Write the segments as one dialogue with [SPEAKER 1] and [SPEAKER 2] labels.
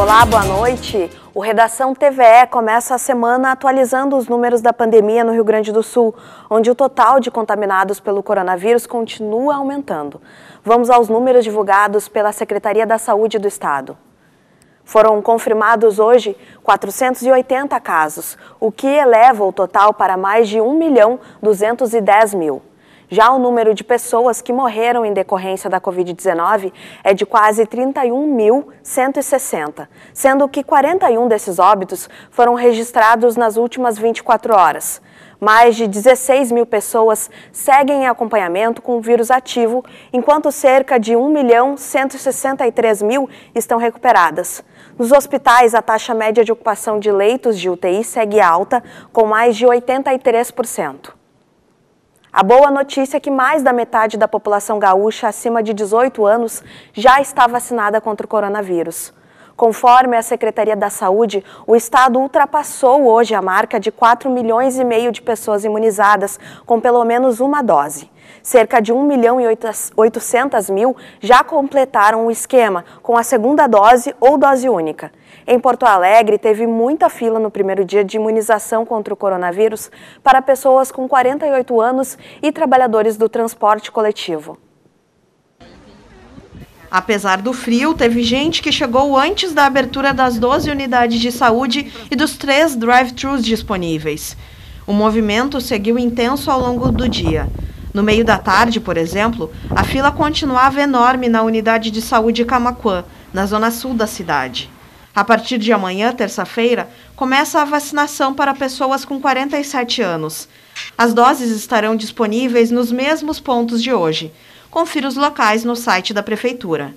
[SPEAKER 1] Olá, boa noite. O Redação TVE começa a semana atualizando os números da pandemia no Rio Grande do Sul, onde o total de contaminados pelo coronavírus continua aumentando. Vamos aos números divulgados pela Secretaria da Saúde do Estado. Foram confirmados hoje 480 casos, o que eleva o total para mais de 1.210.000. Já o número de pessoas que morreram em decorrência da Covid-19 é de quase 31.160, sendo que 41 desses óbitos foram registrados nas últimas 24 horas. Mais de 16.000 pessoas seguem em acompanhamento com o vírus ativo, enquanto cerca de 1.163.000 estão recuperadas. Nos hospitais, a taxa média de ocupação de leitos de UTI segue alta, com mais de 83%. A boa notícia é que mais da metade da população gaúcha acima de 18 anos já está vacinada contra o coronavírus. Conforme a Secretaria da Saúde, o Estado ultrapassou hoje a marca de 4,5 milhões de pessoas imunizadas com pelo menos uma dose. Cerca de 1.800.000 já completaram o esquema com a segunda dose ou dose única. Em Porto Alegre, teve muita fila no primeiro dia de imunização contra o coronavírus para pessoas com 48 anos e trabalhadores do transporte coletivo.
[SPEAKER 2] Apesar do frio, teve gente que chegou antes da abertura das 12 unidades de saúde e dos 3 drive-thrus disponíveis. O movimento seguiu intenso ao longo do dia. No meio da tarde, por exemplo, a fila continuava enorme na unidade de saúde Camaquã, na zona sul da cidade. A partir de amanhã, terça-feira, começa a vacinação para pessoas com 47 anos. As doses estarão disponíveis nos mesmos pontos de hoje. Confira os locais no site da Prefeitura.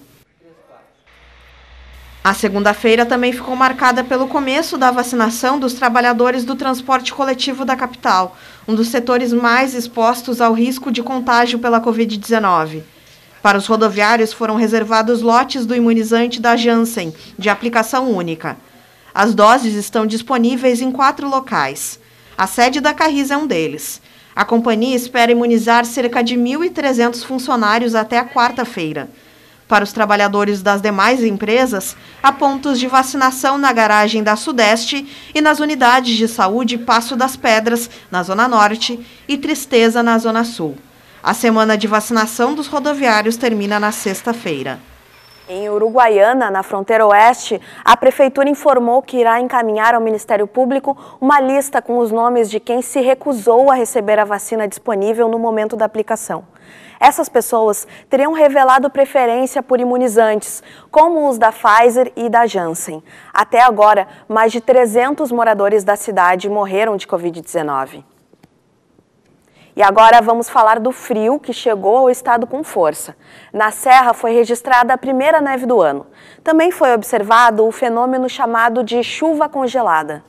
[SPEAKER 2] A segunda-feira também ficou marcada pelo começo da vacinação dos trabalhadores do transporte coletivo da capital, um dos setores mais expostos ao risco de contágio pela Covid-19. Para os rodoviários foram reservados lotes do imunizante da Janssen, de aplicação única. As doses estão disponíveis em 4 locais. A sede da Carris é um deles. A companhia espera imunizar cerca de 1.300 funcionários até a quarta-feira. Para os trabalhadores das demais empresas, há pontos de vacinação na garagem da Sudeste e nas unidades de saúde Passo das Pedras, na Zona Norte, e Tristeza, na Zona Sul. A semana de vacinação dos rodoviários termina na sexta-feira.
[SPEAKER 1] Em Uruguaiana, na fronteira oeste, a Prefeitura informou que irá encaminhar ao Ministério Público uma lista com os nomes de quem se recusou a receber a vacina disponível no momento da aplicação. Essas pessoas teriam revelado preferência por imunizantes, como os da Pfizer e da Janssen. Até agora, mais de 300 moradores da cidade morreram de Covid-19. E agora vamos falar do frio que chegou ao estado com força. Na Serra foi registrada a primeira neve do ano. Também foi observado o fenômeno chamado de chuva congelada.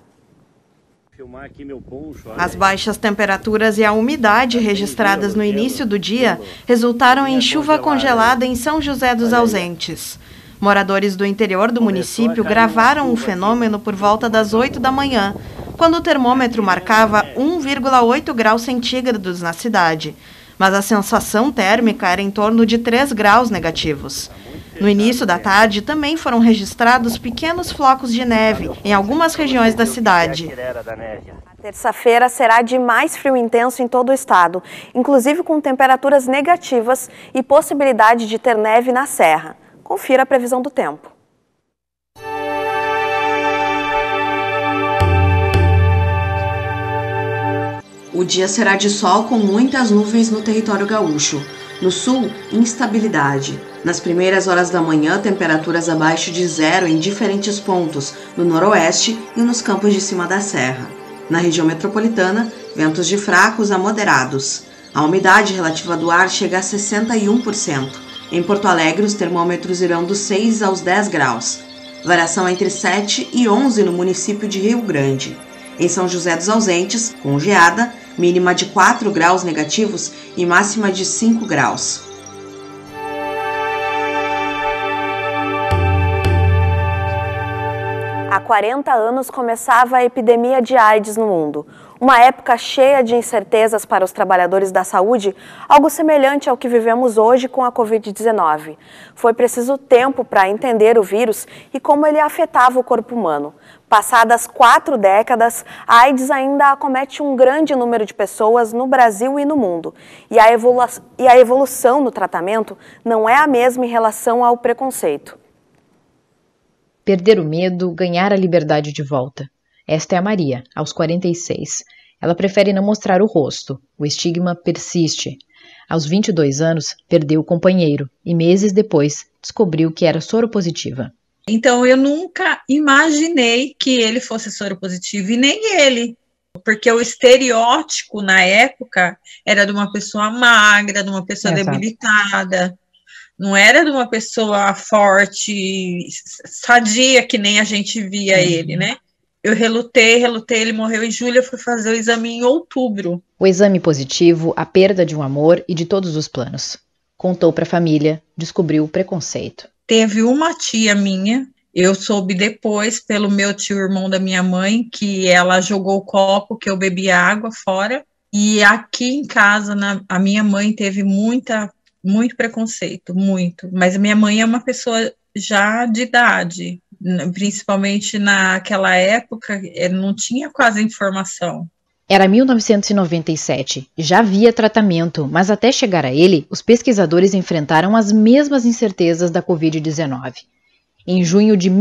[SPEAKER 2] As baixas temperaturas e a umidade registradas no início do dia resultaram em chuva congelada em São José dos Ausentes. Moradores do interior do município gravaram o fenômeno por volta das 8 da manhã, quando o termômetro marcava 1,8 graus centígrados na cidade, mas a sensação térmica era em torno de 3 graus negativos. No início da tarde, também foram registrados pequenos flocos de neve em algumas regiões da cidade.
[SPEAKER 1] A terça-feira será de mais frio intenso em todo o estado, inclusive com temperaturas negativas e possibilidade de ter neve na serra. Confira a previsão do tempo.
[SPEAKER 3] O dia será de sol com muitas nuvens no território gaúcho. No sul, instabilidade. Nas primeiras horas da manhã, temperaturas abaixo de 0 em diferentes pontos, no noroeste e nos campos de cima da serra. Na região metropolitana, ventos de fracos a moderados. A umidade relativa do ar chega a 61%. Em Porto Alegre, os termômetros irão dos 6 aos 10 graus. Variação entre 7 e 11 no município de Rio Grande. Em São José dos Ausentes, com geada, mínima de 4 graus negativos e máxima de 5 graus.
[SPEAKER 1] Há 40 anos começava a epidemia de AIDS no mundo. Uma época cheia de incertezas para os trabalhadores da saúde, algo semelhante ao que vivemos hoje com a Covid-19. Foi preciso tempo para entender o vírus e como ele afetava o corpo humano. Passadas 4 décadas, a AIDS ainda acomete um grande número de pessoas no Brasil e no mundo. E a evolução no tratamento não é a mesma em relação ao preconceito.
[SPEAKER 4] Perder o medo, ganhar a liberdade de volta. Esta é a Maria, aos 46. Ela prefere não mostrar o rosto. O estigma persiste. Aos 22 anos, perdeu o companheiro e meses depois descobriu que era soropositiva.
[SPEAKER 5] Então eu nunca imaginei que ele fosse soropositivo e nem ele, porque o estereótipo na época era de uma pessoa magra, de uma pessoa debilitada. Não era de uma pessoa forte, sadia, que nem a gente via ele, né? Eu relutei, ele morreu em julho, eu fui fazer o exame em outubro.
[SPEAKER 4] O exame positivo, a perda de um amor e de todos os planos. Contou para a família, descobriu o preconceito.
[SPEAKER 5] Teve uma tia minha, eu soube depois, pelo meu tio, irmão da minha mãe, que ela jogou o copo que eu bebi água fora. E aqui em casa, a minha mãe teve muito preconceito, muito. Mas a minha mãe é uma pessoa já de idade, principalmente naquela época, não tinha quase informação.
[SPEAKER 4] Era 1997, já havia tratamento, mas até chegar a ele, os pesquisadores enfrentaram as mesmas incertezas da Covid-19. Em junho de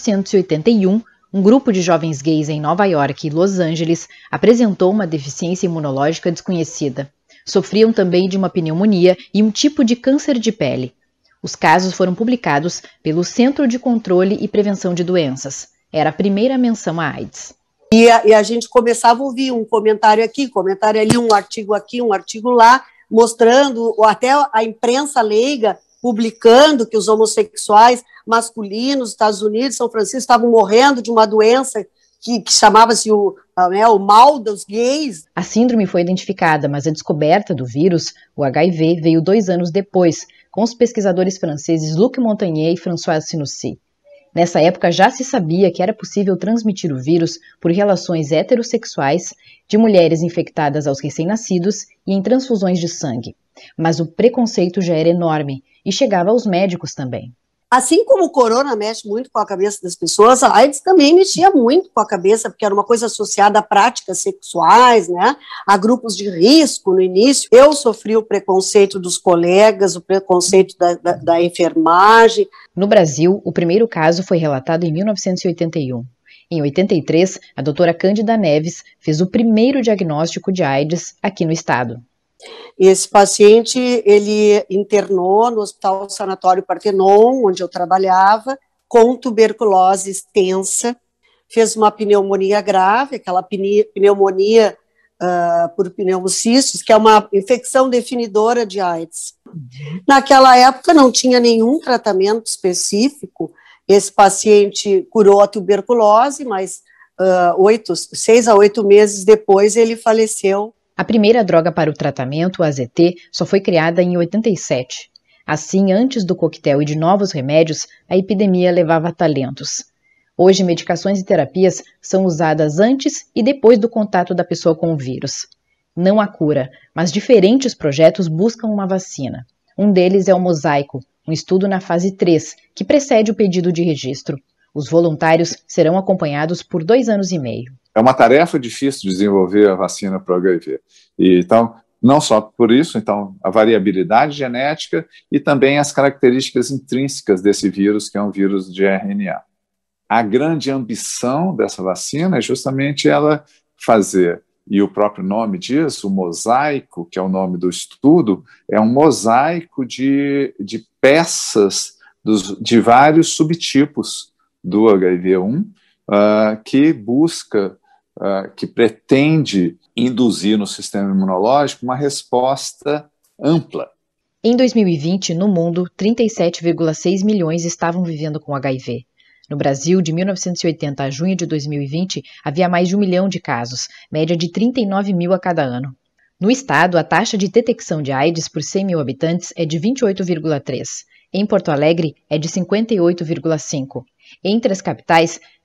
[SPEAKER 4] 1981, um grupo de jovens gays em Nova York e Los Angeles apresentou uma deficiência imunológica desconhecida. Sofriam também de uma pneumonia e um tipo de câncer de pele. Os casos foram publicados pelo Centro de Controle e Prevenção de Doenças. Era a primeira menção à AIDS.
[SPEAKER 6] E a gente começava a ouvir um comentário aqui, comentário ali, um artigo aqui, um artigo lá, mostrando, ou até a imprensa leiga publicando que os homossexuais masculinos nos Estados Unidos, São Francisco, estavam morrendo de uma doença que chamava-se o mal dos gays.
[SPEAKER 4] A síndrome foi identificada, mas a descoberta do vírus, o HIV, veio 2 anos depois, com os pesquisadores franceses Luc Montagnier e François Sinoussi. Nessa época já se sabia que era possível transmitir o vírus por relações heterossexuais, de mulheres infectadas aos recém-nascidos e em transfusões de sangue. Mas o preconceito já era enorme e chegava aos médicos também.
[SPEAKER 6] Assim como o corona mexe muito com a cabeça das pessoas, a AIDS também mexia muito com a cabeça, porque era uma coisa associada a práticas sexuais, né, a grupos de risco no início. Eu sofri o preconceito dos colegas, o preconceito da enfermagem.
[SPEAKER 4] No Brasil, o primeiro caso foi relatado em 1981. Em 83, a doutora Cândida Neves fez o primeiro diagnóstico de AIDS aqui no estado.
[SPEAKER 6] Esse paciente, ele internou no Hospital Sanatório Partenon, onde eu trabalhava, com tuberculose extensa, fez uma pneumonia grave, aquela pneumonia por pneumocistos, que é uma infecção definidora de AIDS. Naquela época não tinha nenhum tratamento específico, esse paciente curou a tuberculose, mas 6 a 8 meses depois ele faleceu.
[SPEAKER 4] A primeira droga para o tratamento, o AZT, só foi criada em 87. Assim, antes do coquetel e de novos remédios, a epidemia levava talentos. Hoje, medicações e terapias são usadas antes e depois do contato da pessoa com o vírus. Não há cura, mas diferentes projetos buscam uma vacina. Um deles é o Mosaico, um estudo na fase 3, que precede o pedido de registro. Os voluntários serão acompanhados por 2 anos e meio.
[SPEAKER 7] É uma tarefa difícil desenvolver a vacina para o HIV. E, então, não só por isso, então, a variabilidade genética e também as características intrínsecas desse vírus, que é um vírus de RNA. A grande ambição dessa vacina é justamente ela fazer, e o próprio nome diz, o mosaico, que é o nome do estudo, é um mosaico de peças de vários subtipos do HIV-1, que busca, que pretende induzir no sistema imunológico uma resposta ampla.
[SPEAKER 4] Em 2020, no mundo, 37,6 milhões estavam vivendo com HIV. No Brasil, de 1980 a junho de 2020, havia mais de 1 milhão de casos, média de 39 mil a cada ano. No estado, a taxa de detecção de AIDS por 100 mil habitantes é de 28,3. Em Porto Alegre, é de 58,5. Entre as capitais,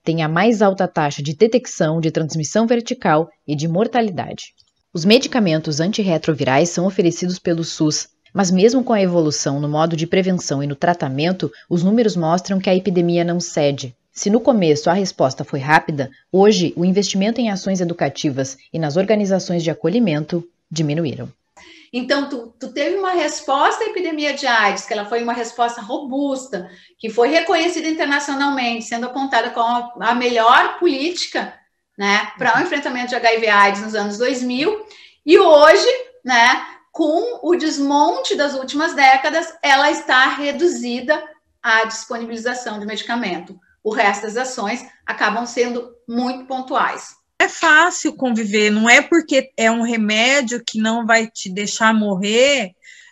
[SPEAKER 4] tem a mais alta taxa de detecção de transmissão vertical e de mortalidade. Os medicamentos antirretrovirais são oferecidos pelo SUS, mas mesmo com a evolução no modo de prevenção e no tratamento, os números mostram que a epidemia não cede. Se no começo a resposta foi rápida, hoje o investimento em ações educativas e nas organizações de acolhimento diminuíram.
[SPEAKER 8] Então, tu teve uma resposta à epidemia de AIDS, que ela foi uma resposta robusta, que foi reconhecida internacionalmente, sendo apontada como a melhor política, né, para o enfrentamento de HIV/AIDS nos anos 2000, e hoje, né, com o desmonte das últimas décadas, ela está reduzida à disponibilização de medicamento. O resto das ações acabam sendo muito pontuais.
[SPEAKER 5] É fácil conviver, não é porque é um remédio que não vai te deixar morrer,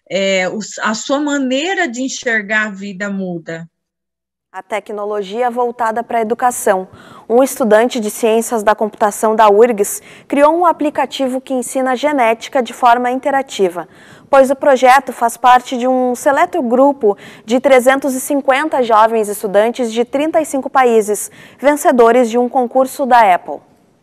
[SPEAKER 5] a sua maneira de enxergar a vida muda.
[SPEAKER 1] A tecnologia voltada para a educação. Um estudante de ciências da computação da URGS criou um aplicativo que ensina genética de forma interativa, pois o projeto faz parte de um seleto grupo de 350 jovens estudantes de 35 países, vencedores de um concurso da Apple.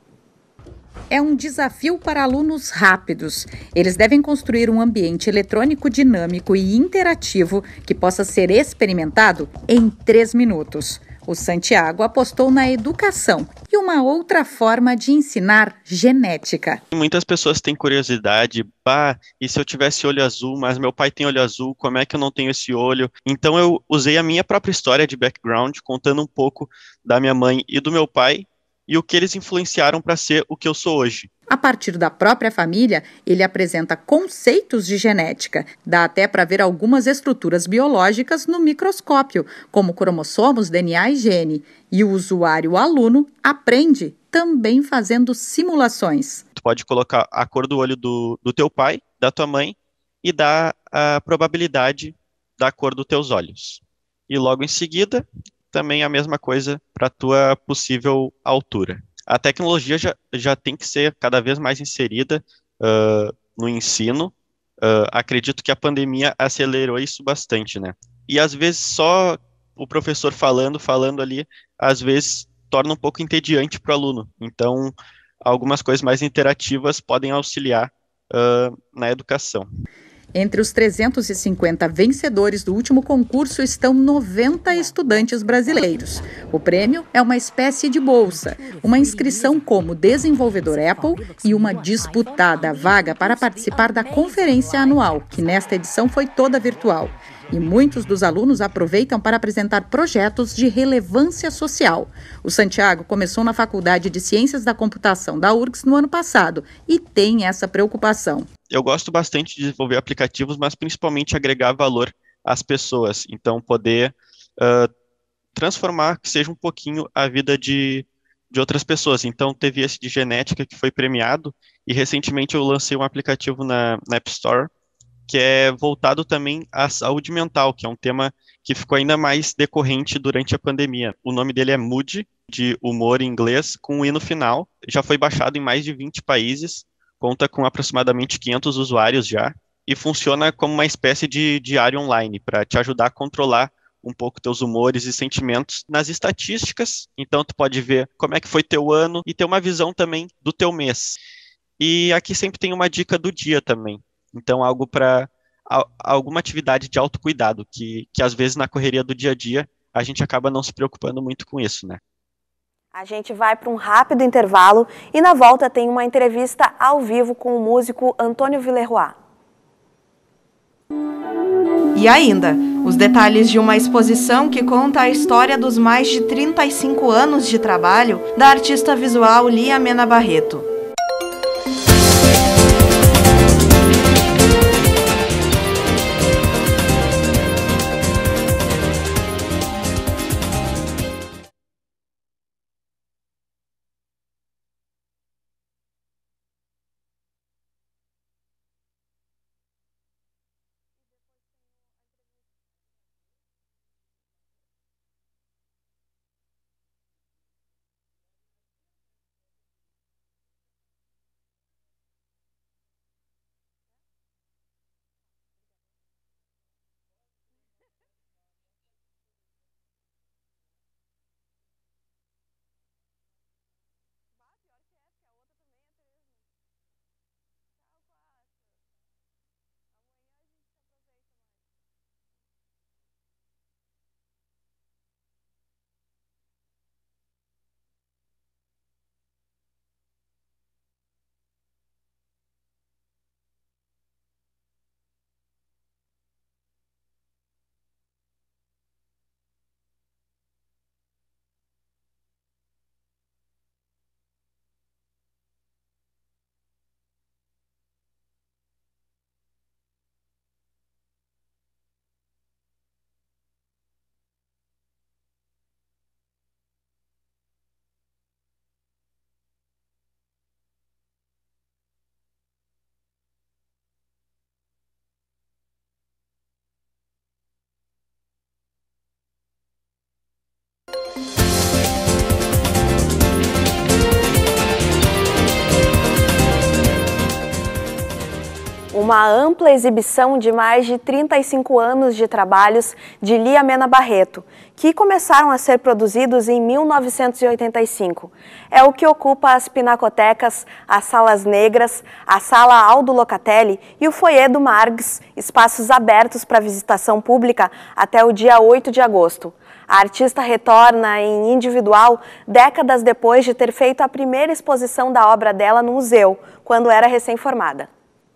[SPEAKER 9] É um desafio para alunos rápidos. Eles devem construir um ambiente eletrônico dinâmico e interativo que possa ser experimentado em 3 minutos. O Santiago apostou na educação e uma outra forma de ensinar genética.
[SPEAKER 10] Muitas pessoas têm curiosidade, e se eu tivesse olho azul, mas meu pai tem olho azul, como é que eu não tenho esse olho? Então eu usei a minha própria história de background, contando um pouco da minha mãe e do meu pai, e o que eles influenciaram para ser o que eu sou hoje.
[SPEAKER 9] A partir da própria família, ele apresenta conceitos de genética. Dá até para ver algumas estruturas biológicas no microscópio, como cromossomos, DNA e gene. E o usuário aluno aprende também fazendo simulações.
[SPEAKER 10] Tu pode colocar a cor do olho do teu pai, da tua mãe, e dar a probabilidade da cor dos teus olhos. E logo em seguida, também a mesma coisa para a tua possível altura. A tecnologia já tem que ser cada vez mais inserida no ensino. Acredito que a pandemia acelerou isso bastante, né? E às vezes só o professor falando ali, às vezes torna um pouco entediante para o aluno. Então, algumas coisas mais interativas podem auxiliar na educação.
[SPEAKER 9] Entre os 350 vencedores do último concurso estão 90 estudantes brasileiros. O prêmio é uma espécie de bolsa, uma inscrição como desenvolvedor Apple e uma disputada vaga para participar da conferência anual, que nesta edição foi toda virtual. E muitos dos alunos aproveitam para apresentar projetos de relevância social. O Santiago começou na Faculdade de Ciências da Computação da URGS no ano passado e tem essa preocupação.
[SPEAKER 10] Eu gosto bastante de desenvolver aplicativos, mas principalmente agregar valor às pessoas. Então, poder transformar, que seja um pouquinho, a vida de outras pessoas. Então, teve esse de genética que foi premiado, e recentemente eu lancei um aplicativo na App Store, que é voltado também à saúde mental, que é um tema que ficou ainda mais decorrente durante a pandemia. O nome dele é Mood, de humor em inglês, com um i no final. Já foi baixado em mais de 20 países, conta com aproximadamente 500 usuários já, e funciona como uma espécie de diário online, para te ajudar a controlar um pouco teus humores e sentimentos nas estatísticas. Então tu pode ver como é que foi teu ano e ter uma visão também do teu mês. E aqui sempre tem uma dica do dia também. Então, algo para alguma atividade de autocuidado, que às vezes na correria do dia a dia a gente acaba não se preocupando muito com isso, né?
[SPEAKER 1] A gente vai para um rápido intervalo e na volta tem uma entrevista ao vivo com o músico Antônio Villeroy.
[SPEAKER 2] E ainda, os detalhes de uma exposição que conta a história dos mais de 35 anos de trabalho da artista visual Lia Mena Barreto.
[SPEAKER 1] uma ampla exibição de mais de 35 anos de trabalhos de Lia Mena Barreto, que começaram a ser produzidos em 1985. É o que ocupa as pinacotecas, as salas negras, a sala Aldo Locatelli e o foyer do Margs, espaços abertos para visitação pública até o dia 8 de agosto. A artista retorna em individual décadas depois de ter feito a primeira exposição da obra dela no museu, quando era recém-formada.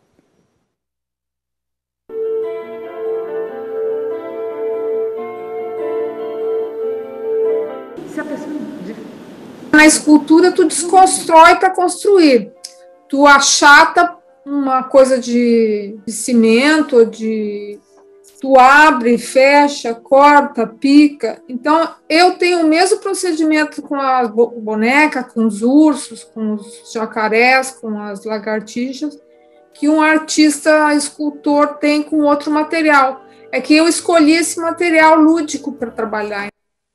[SPEAKER 11] Na escultura, tu desconstrói para construir. Tu achata uma coisa de cimento, tu abre, fecha, corta, pica. Então, eu tenho o mesmo procedimento com a boneca, com os ursos, com os jacarés, com as lagartixas, que um artista escultor tem com outro material. É que eu escolhi esse material lúdico para trabalhar.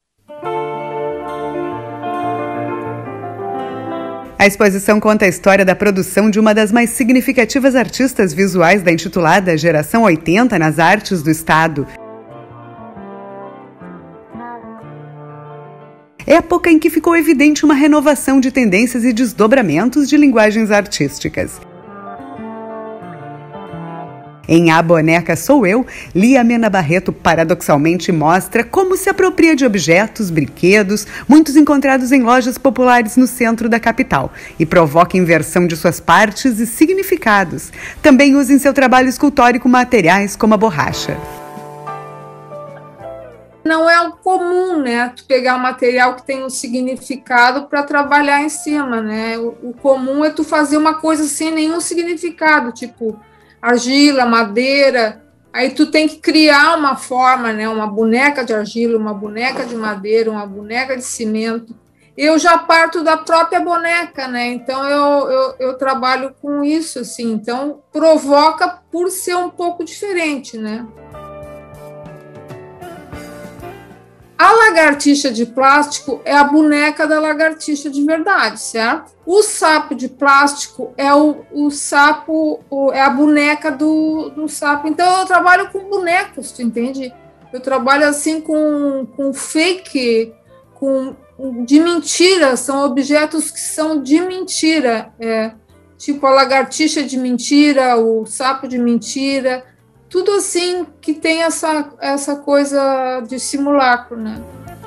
[SPEAKER 12] A exposição conta a história da produção de uma das mais significativas artistas visuais da intitulada Geração 80 nas artes do Estado. Época em que ficou evidente uma renovação de tendências e desdobramentos de linguagens artísticas. Em A Boneca Sou Eu, Lia Mena Barreto paradoxalmente mostra como se apropria de objetos, brinquedos, muitos encontrados em lojas populares no centro da capital, e provoca inversão de suas partes e significados. Também usa em seu trabalho escultórico materiais como a borracha.
[SPEAKER 11] Não é o comum, né, tu pegar um material que tem um significado para trabalhar em cima, né? O comum é tu fazer uma coisa sem nenhum significado, tipo argila, madeira, aí tu tem que criar uma forma, né? Uma boneca de argila, uma boneca de madeira, uma boneca de cimento. Eu já parto da própria boneca, né? Então eu trabalho com isso, assim. Então provoca por ser um pouco diferente, né? A lagartixa de plástico é a boneca da lagartixa de verdade, certo? O sapo de plástico é o sapo, é a boneca do sapo. Então eu trabalho com bonecos, tu entende? Eu trabalho assim com fake, de mentira, são objetos que são de mentira. Tipo a lagartixa de mentira, o sapo de mentira. Tudo assim que tem essa coisa de simulacro, né?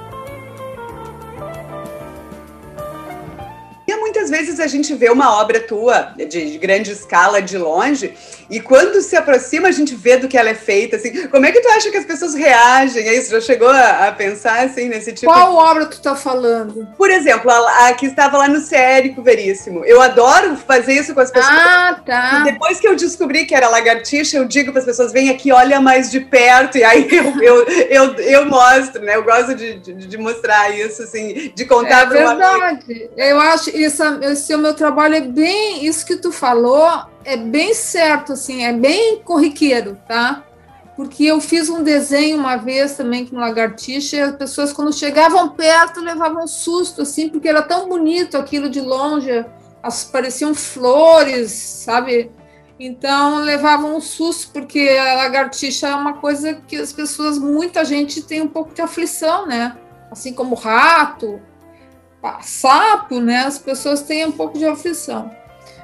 [SPEAKER 13] E muitas vezes a gente vê uma obra tua de grande escala de longe e quando se aproxima a gente vê do que ela é feita, assim. Como é que tu acha que as pessoas reagem a isso? Já chegou a pensar assim nesse tipo?
[SPEAKER 11] Qual obra tu tá falando?
[SPEAKER 13] Por exemplo, a que estava lá no Sérico Veríssimo. Eu adoro fazer isso com as pessoas.
[SPEAKER 11] Ah, tá.
[SPEAKER 13] E depois que eu descobri que era lagartixa, eu digo para as pessoas, vem aqui, olha mais de perto, e aí eu mostro, né? Eu gosto de mostrar isso, assim, de contar para uma amiga.
[SPEAKER 11] É verdade. Eu acho esse meu trabalho é bem, isso que tu falou, é bem certo, assim, é bem corriqueiro, tá? Porque eu fiz um desenho uma vez também com lagartixa e as pessoas, quando chegavam perto, levavam um susto, assim, porque era tão bonito aquilo de longe, pareciam flores, sabe? Então, levavam um susto, porque a lagartixa é uma coisa que as pessoas, muita gente tem um pouco de aflição, né? Assim como rato, sapo, né? As pessoas têm um pouco de aflição.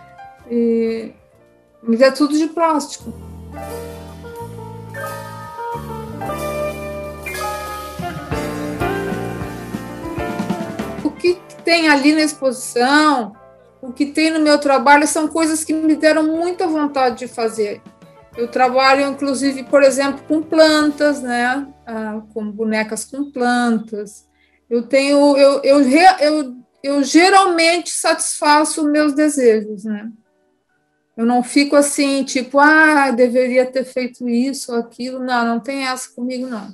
[SPEAKER 11] Mas é tudo de plástico. O que tem ali na exposição, o que tem no meu trabalho, são coisas que me deram muita vontade de fazer. Eu trabalho, inclusive, por exemplo, com plantas, né? Com bonecas com plantas. Eu geralmente satisfaço os meus desejos, né? Eu não fico assim, tipo, deveria ter feito isso ou aquilo. Não tem essa comigo, não.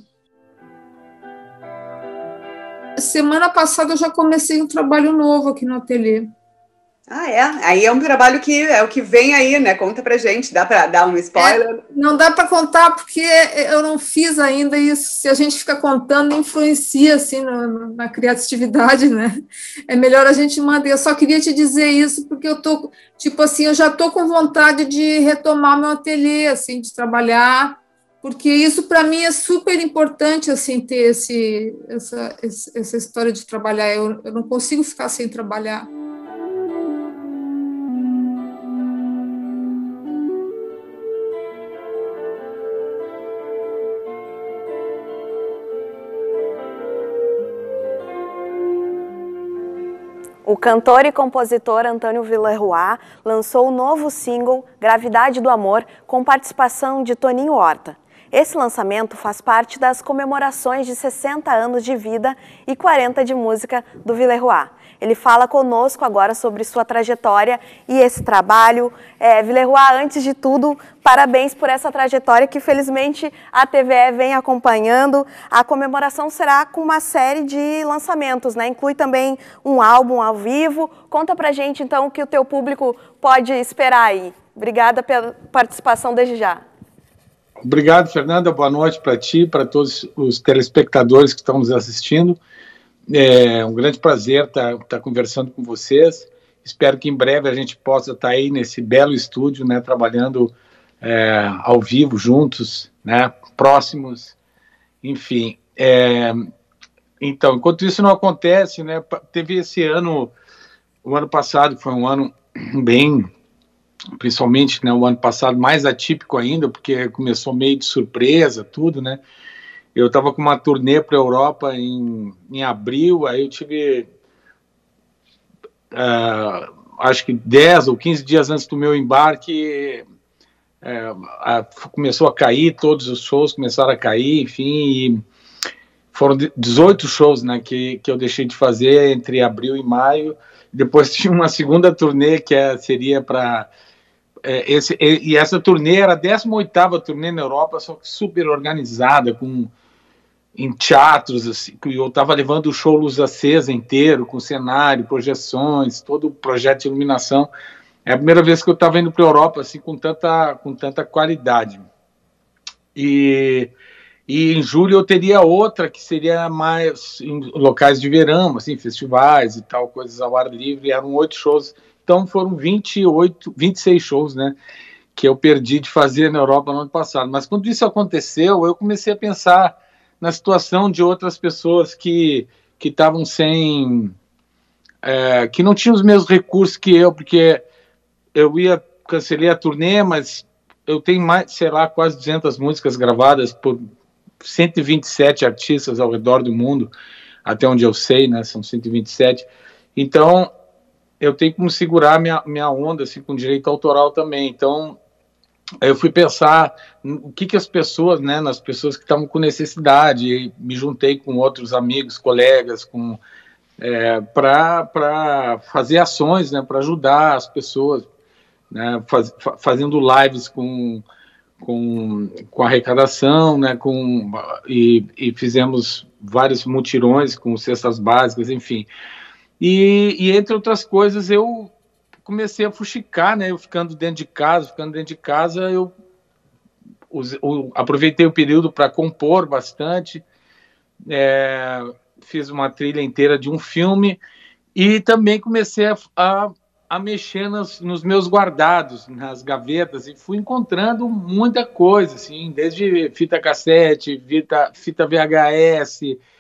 [SPEAKER 11] Semana passada eu já comecei um trabalho novo aqui no ateliê.
[SPEAKER 13] Ah, é? Aí é um trabalho que é o que vem aí, né? Conta pra gente, dá para dar um spoiler?
[SPEAKER 11] Não dá para contar porque eu não fiz ainda isso. Se a gente fica contando, influencia assim na criatividade, né? É melhor a gente manter. Eu só queria te dizer isso porque eu tô, tipo assim, eu já tô com vontade de retomar meu ateliê, assim, de trabalhar, porque isso para mim é super importante, assim, ter essa história de trabalhar. Eu não consigo ficar sem trabalhar.
[SPEAKER 1] O cantor e compositor Antônio Villeroy lançou o novo single Gravidade do Amor, com participação de Toninho Horta. Esse lançamento faz parte das comemorações de 60 anos de vida e 40 de música do Villeroy. Ele fala conosco agora sobre sua trajetória e esse trabalho. Villeroy, antes de tudo, parabéns por essa trajetória que felizmente a TVE vem acompanhando. A comemoração será com uma série de lançamentos, né? Inclui também um álbum ao vivo. Conta pra gente então o que o teu público pode esperar aí. Obrigada pela participação desde já.
[SPEAKER 14] Obrigado, Fernanda. Boa noite para ti, para todos os telespectadores que estão nos assistindo. É um grande prazer estar conversando com vocês. Espero que em breve a gente possa estar aí nesse belo estúdio, né, trabalhando ao vivo, juntos, né, próximos, enfim. Então, enquanto isso não acontece, né, teve esse ano, o ano passado foi um ano bem, principalmente, né, o ano passado mais atípico ainda, porque começou meio de surpresa, tudo, né. Eu estava com uma turnê para a Europa em abril, aí eu tive, acho que 10 ou 15 dias antes do meu embarque, começou a cair, todos os shows começaram a cair, enfim, e foram 18 shows, né, que eu deixei de fazer entre abril e maio. Depois tinha uma segunda turnê que seria para... e essa turnê era a 18ª turnê na Europa, só que super organizada, em teatros, assim, eu estava levando o show Luz Acesa inteiro, com cenário, projeções, todo o projeto de iluminação. É a primeira vez que eu estava indo para a Europa assim, com tanta qualidade. E em julho eu teria outra, que seria mais em locais de verão, assim, festivais e tal, coisas ao ar livre, eram 8 shows. Então foram 26 shows, né, que eu perdi de fazer na Europa no ano passado. Mas quando isso aconteceu, eu comecei a pensar na situação de outras pessoas que estavam que não tinham os mesmos recursos que eu, porque eu cancelei a turnê, mas eu tenho mais, sei lá, quase 200 músicas gravadas por 127 artistas ao redor do mundo, até onde eu sei, né, são 127, então eu tenho como segurar minha onda, assim, com direito autoral também. Então eu fui pensar o que as pessoas, né, nas pessoas que estavam com necessidade, e me juntei com outros amigos, colegas, para fazer ações, né, para ajudar as pessoas, né, fazendo lives com arrecadação, né, e fizemos vários mutirões com cestas básicas, enfim. E entre outras coisas, eu comecei a fuxicar, né, eu ficando dentro de casa, eu aproveitei o período para compor bastante, fiz uma trilha inteira de um filme e também comecei a mexer nos meus guardados, nas gavetas, e fui encontrando muita coisa, assim, desde fita cassete, fita VHS,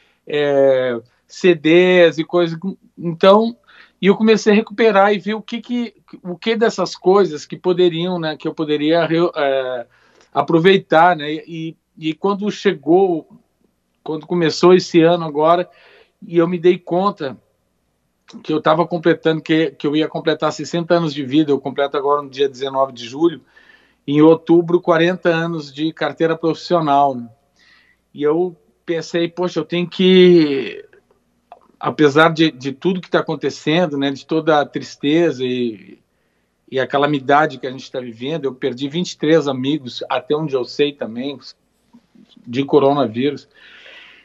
[SPEAKER 14] CDs e coisas. Então, eu comecei a recuperar e ver o que dessas coisas que poderiam, né, que eu poderia aproveitar, né, e quando começou esse ano agora, e eu me dei conta que eu estava completando, que eu ia completar 60 anos de vida, eu completo agora no dia 19 de julho, em outubro, 40 anos de carteira profissional, né? E eu pensei, poxa, eu tenho que, apesar de tudo que está acontecendo, né, de toda a tristeza e a calamidade que a gente está vivendo, eu perdi 23 amigos, até onde eu sei também, de coronavírus.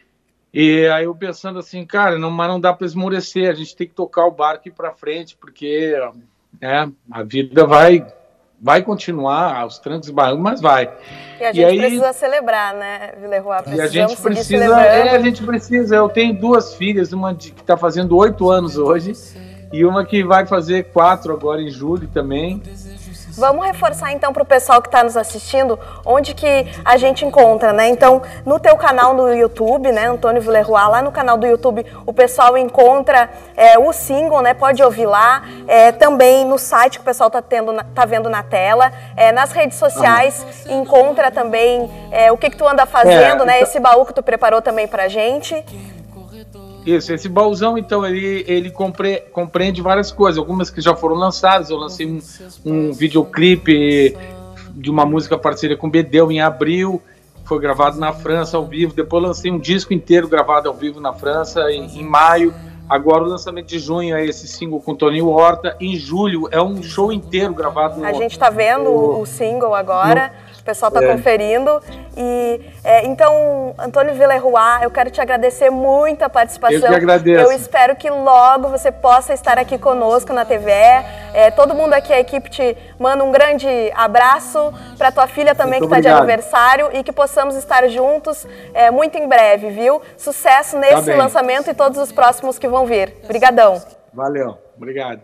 [SPEAKER 14] E aí eu pensando assim, cara, mas não dá para esmorecer, a gente tem que tocar o barco e ir para frente, porque a vida vai continuar aos trancos e barrancos, mas vai.
[SPEAKER 1] E a gente precisa celebrar, né, Villeroy?
[SPEAKER 14] E a gente precisa, eu tenho 2 filhas, uma que está fazendo 8 anos hoje, e uma que vai fazer 4 agora em julho também.
[SPEAKER 1] Vamos reforçar então para o pessoal que está nos assistindo onde que a gente encontra, né? Então, no teu canal no YouTube, né, Antônio Villeroy, lá no canal do YouTube o pessoal encontra o single, né? Pode ouvir lá. Também no site que o pessoal tá vendo na tela. Nas redes sociais encontra também o que tu anda fazendo, né? Esse baú que tu preparou também pra gente.
[SPEAKER 14] Isso, esse baúzão, então, ele compreende várias coisas, algumas que já foram lançadas. Eu lancei um videoclipe de uma música parceria com Bedeu em abril, foi gravado na França ao vivo. Depois lancei um disco inteiro gravado ao vivo na França em maio. Agora o lançamento de junho é esse single com Toninho Horta. Em julho é um show inteiro gravado.
[SPEAKER 1] A gente tá vendo o single agora. O pessoal está conferindo. E então, Antônio Villeroy, eu quero te agradecer muito a participação.
[SPEAKER 14] Eu que agradeço.
[SPEAKER 1] Eu espero que logo você possa estar aqui conosco na TVE. Todo mundo aqui, a equipe, te manda um grande abraço para tua filha também, muito que está de aniversário, e que possamos estar juntos muito em breve, viu? Sucesso nesse lançamento e todos os próximos que vão vir. Obrigadão.
[SPEAKER 14] Valeu, obrigado.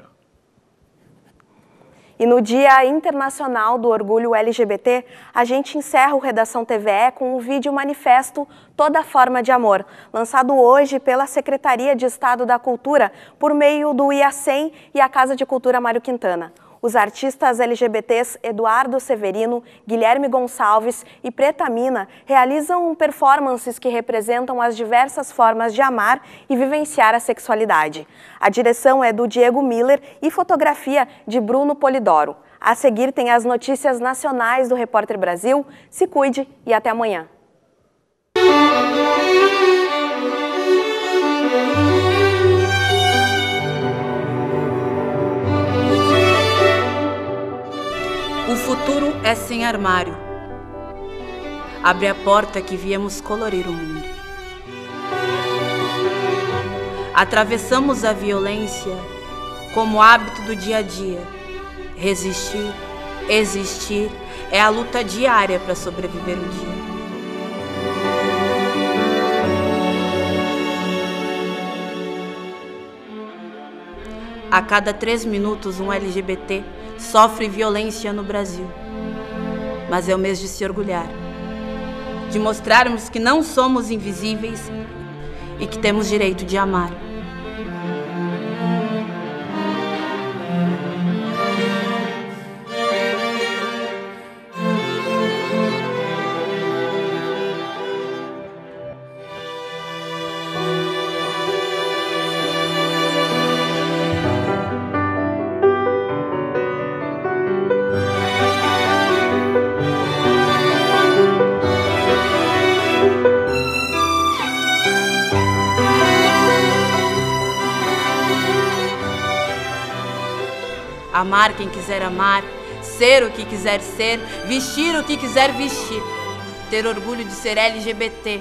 [SPEAKER 1] E no Dia Internacional do Orgulho LGBT, a gente encerra o Redação TVE com o vídeo manifesto Toda Forma de Amor, lançado hoje pela Secretaria de Estado da Cultura por meio do IACEM e a Casa de Cultura Mário Quintana. Os artistas LGBTs Eduardo Severino, Guilherme Gonçalves e Preta Mina realizam performances que representam as diversas formas de amar e vivenciar a sexualidade. A direção é do Diego Miller e fotografia de Bruno Polidoro. A seguir tem as notícias nacionais do Repórter Brasil. Se cuide e até amanhã.
[SPEAKER 15] O futuro é sem armário. Abre a porta que viemos colorir o mundo. Atravessamos a violência como hábito do dia a dia. Resistir, existir, é a luta diária para sobreviver o dia. A cada 3 minutos, um LGBT sofre violência no Brasil. Mas é o mês de se orgulhar, de mostrarmos que não somos invisíveis e que temos direito de amar. Amar quem quiser amar, ser o que quiser ser, vestir o que quiser vestir, ter orgulho de ser LGBT.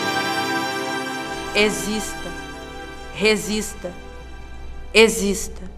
[SPEAKER 15] Exista, resista, exista.